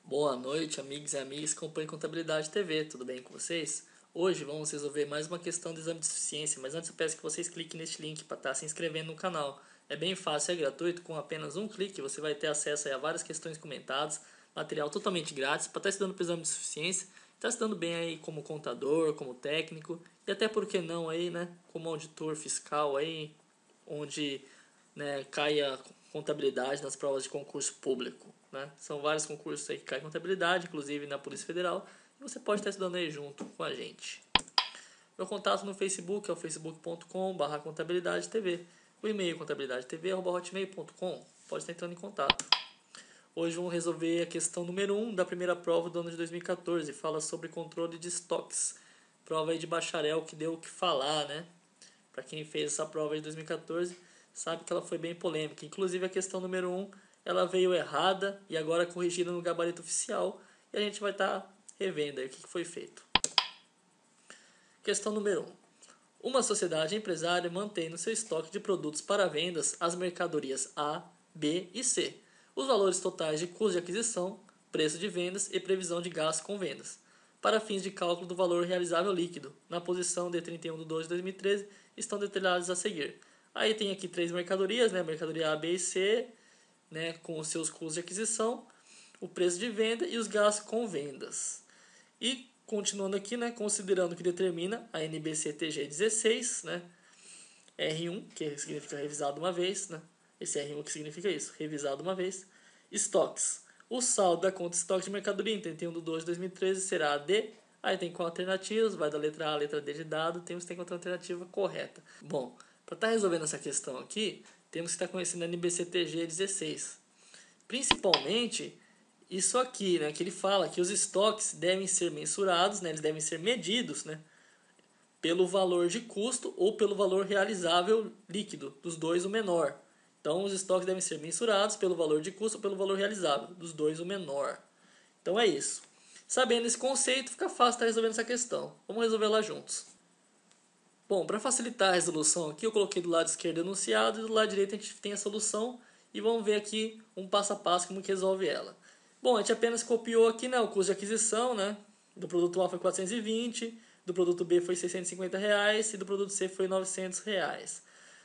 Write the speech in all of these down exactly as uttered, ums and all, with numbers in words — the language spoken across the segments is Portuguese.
Boa noite, amigos e amigas que acompanham Contabilidade T V, tudo bem com vocês? Hoje vamos resolver mais uma questão do exame de suficiência, mas antes eu peço que vocês cliquem neste link para estar se inscrevendo no canal. É bem fácil, é gratuito, com apenas um clique você vai ter acesso a várias questões comentadas, material totalmente grátis para estar estudando para o exame de suficiência, estar estudando bem aí como contador, como técnico e até por que não aí, né, como auditor fiscal aí, onde né, cai a contabilidade nas provas de concurso público. Né? São vários concursos aí que caem contabilidade, inclusive na Polícia Federal, e você pode estar estudando aí junto com a gente. Meu contato no Facebook é o facebook ponto com barra contabilidade T V. O e-mail contabilidade t v arroba hotmail ponto com. Pode estar entrando em contato. Hoje vamos resolver a questão número um da primeira prova do ano de dois mil e quatorze. Fala sobre controle de estoques. Prova aí de bacharel que deu o que falar, né? Para quem fez essa prova de dois mil e quatorze, sabe que ela foi bem polêmica. Inclusive a questão número um, ela veio errada e agora corrigida no gabarito oficial. E a gente vai estar tá revendo aí o que foi feito. Questão número um. Uma sociedade empresária mantém no seu estoque de produtos para vendas as mercadorias A, B e C. Os valores totais de custo de aquisição, preço de vendas e previsão de gasto com vendas, para fins de cálculo do valor realizável líquido, na posição de trinta e um de doze de dois mil e treze, estão detalhados a seguir. Aí tem aqui três mercadorias, né? Mercadoria A, B e C, né? Com os seus custos de aquisição, o preço de venda e os gastos com vendas. E continuando aqui, né? Considerando que determina a N B C T G dezesseis, né? R um, que significa revisado uma vez, né? Esse R um que significa isso, revisado uma vez. Estoques. O saldo da conta estoque de mercadoria em trinta e um de doze de dois mil e treze será a D. Aí tem quatro alternativas, vai da letra A à letra D de dado, temos que ter outra alternativa correta. Bom, para estar tá resolvendo essa questão aqui, temos que estar tá conhecendo a N B C T G dezesseis. Principalmente isso aqui, né, que ele fala que os estoques devem ser mensurados, né, eles devem ser medidos, né, pelo valor de custo ou pelo valor realizável líquido, dos dois o menor. Então os estoques devem ser mensurados pelo valor de custo ou pelo valor realizável, dos dois o menor. Então é isso. Sabendo esse conceito, fica fácil estar resolvendo essa questão. Vamos resolver lá juntos. Bom, para facilitar a resolução aqui, eu coloquei do lado esquerdo enunciado e do lado direito a gente tem a solução e vamos ver aqui um passo a passo como que resolve ela. Bom, a gente apenas copiou aqui, né, o custo de aquisição, né, do produto A foi quatrocentos e vinte, do produto B foi seiscentos e cinquenta reais e do produto C foi novecentos reais.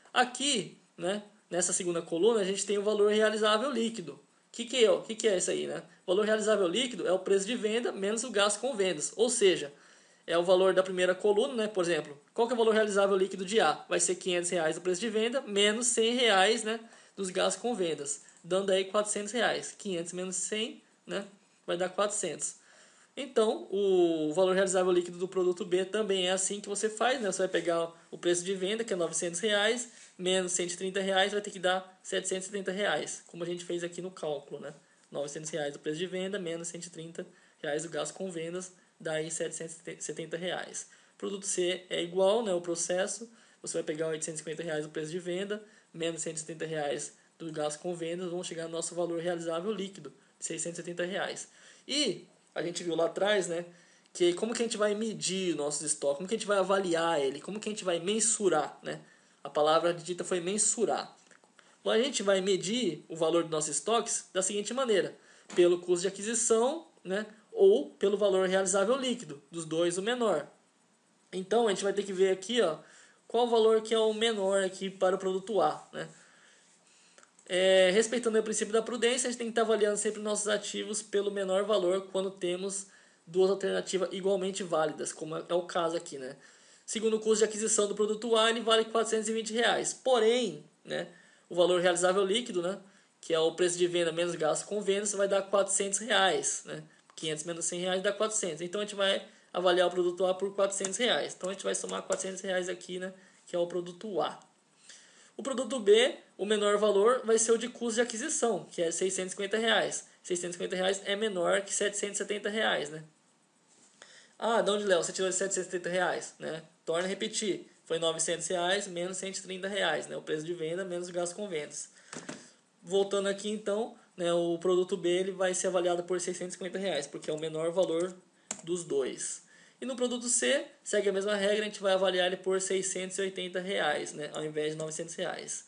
Aqui, né, nessa segunda coluna, a gente tem o valor realizável líquido. O que, que, é, que, que é isso aí? Né? O valor realizável líquido é o preço de venda menos o gasto com vendas. Ou seja, é o valor da primeira coluna, né? Por exemplo, qual que é o valor realizável líquido de A? Vai ser quinhentos reais do preço de venda menos cem reais, né, dos gastos com vendas, dando aí quatrocentos reais. quinhentos menos cem, né, vai dar quatrocentos. Então, o valor realizável líquido do produto B também é assim que você faz, né? Você vai pegar o preço de venda, que é novecentos reais, menos cento e trinta reais, vai ter que dar setecentos e trinta reais, como a gente fez aqui no cálculo, né? novecentos reais do preço de venda, menos cento e trinta reais do gasto com vendas, daí setecentos e setenta reais. Produto C é igual, né? O processo, você vai pegar oitocentos e cinquenta reais do preço de venda, menos cento e setenta reais do gasto com vendas, vão chegar no nosso valor realizável líquido, de seiscentos e setenta reais. E a gente viu lá atrás, né, que como que a gente vai medir o nosso estoque, como que a gente vai avaliar ele, como que a gente vai mensurar, né? A palavra dita foi mensurar. Bom, a gente vai medir o valor dos nossos estoques da seguinte maneira: pelo custo de aquisição, né, ou pelo valor realizável líquido, dos dois o menor. Então a gente vai ter que ver aqui, ó, qual o valor que é o menor aqui para o produto A, né? É, respeitando o princípio da prudência, a gente tem que estar avaliando sempre nossos ativos pelo menor valor quando temos duas alternativas igualmente válidas, como é o caso aqui, né? Segundo o custo de aquisição do produto A, ele vale quatrocentos e vinte reais. Porém, né, o valor realizável líquido, né, que é o preço de venda menos gasto com vendas, vai dar quatrocentos reais. Né? quinhentos menos cem reais dá quatrocentos. Então a gente vai avaliar o produto A por quatrocentos reais. Então a gente vai somar quatrocentos reais aqui, né, que é o produto A. O produto B, o menor valor, vai ser o de custo de aquisição, que é seiscentos e cinquenta reais. seiscentos e cinquenta reais é menor que setecentos e setenta reais, né? Ah, de onde, Léo? Você tirou setecentos e setenta reais, né? Torna a repetir. Foi novecentos reais menos cento e trinta reais, né? O preço de venda menos o gasto com vendas. Voltando aqui, então, né, o produto B ele vai ser avaliado por seiscentos e cinquenta reais, porque é o menor valor dos dois. E no produto C, segue a mesma regra, a gente vai avaliar ele por seiscentos e oitenta reais, né, ao invés de novecentos reais.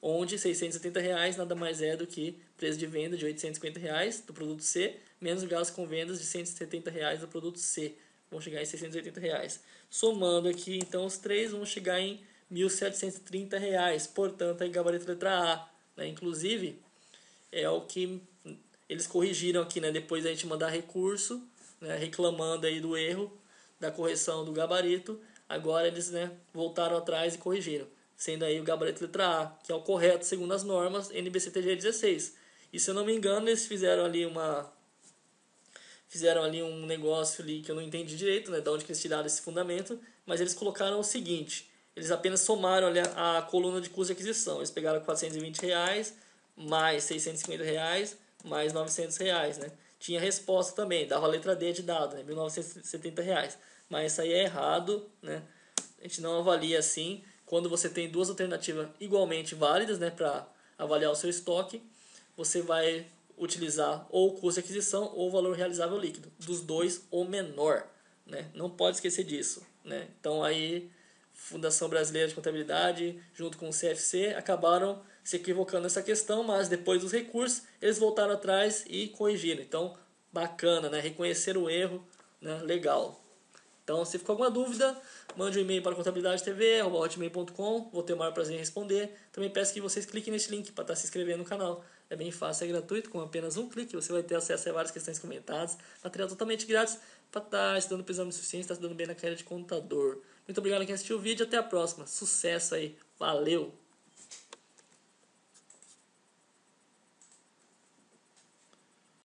onde seiscentos e setenta reais nada mais é do que preço de venda de oitocentos e cinquenta reais do produto C, menos o gasto com vendas de cento e setenta reais do produto C. Vão chegar em seiscentos e oitenta reais. Somando aqui, então, os três vão chegar em mil setecentos e trinta reais. Portanto, aí gabarito letra A. Né? Inclusive, é o que eles corrigiram aqui, né? Depois da gente mandar recurso, né? Reclamando aí do erro da correção do gabarito. Agora eles, né, voltaram atrás e corrigiram, sendo aí o gabarito letra A, que é o correto segundo as normas N B C T G dezesseis. E se eu não me engano, eles fizeram ali uma fizeram ali um negócio ali que eu não entendi direito, né, de onde que eles tiraram esse fundamento, mas eles colocaram o seguinte: eles apenas somaram ali a, a coluna de custo de aquisição. Eles pegaram quatrocentos e vinte reais mais seiscentos e cinquenta reais mais novecentos reais, né? Tinha resposta também, dava a letra D de dado, né, mil novecentos e setenta reais. Mas isso aí é errado, né? A gente não avalia assim. Quando você tem duas alternativas igualmente válidas, né, para avaliar o seu estoque, você vai utilizar ou o custo de aquisição ou o valor realizável líquido. Dos dois, o menor, né? Não pode esquecer disso, né? Então aí, Fundação Brasileira de Contabilidade, junto com o C F C, acabaram se equivocando nessa questão, mas depois dos recursos, eles voltaram atrás e corrigiram. Então, bacana, né? Reconhecer o erro, né? Legal. Então, se ficou alguma dúvida, mande um e-mail para contabilidade t v arroba hotmail ponto com. Vou ter o maior prazer em responder. Também peço que vocês cliquem nesse link para estar se inscrevendo no canal. É bem fácil, é gratuito. Com apenas um clique você vai ter acesso a várias questões comentadas. Material totalmente grátis para estar estudando para o exame de suficiência, estar estudando bem na carreira de contador. Muito obrigado a quem assistiu o vídeo. Até a próxima. Sucesso aí. Valeu!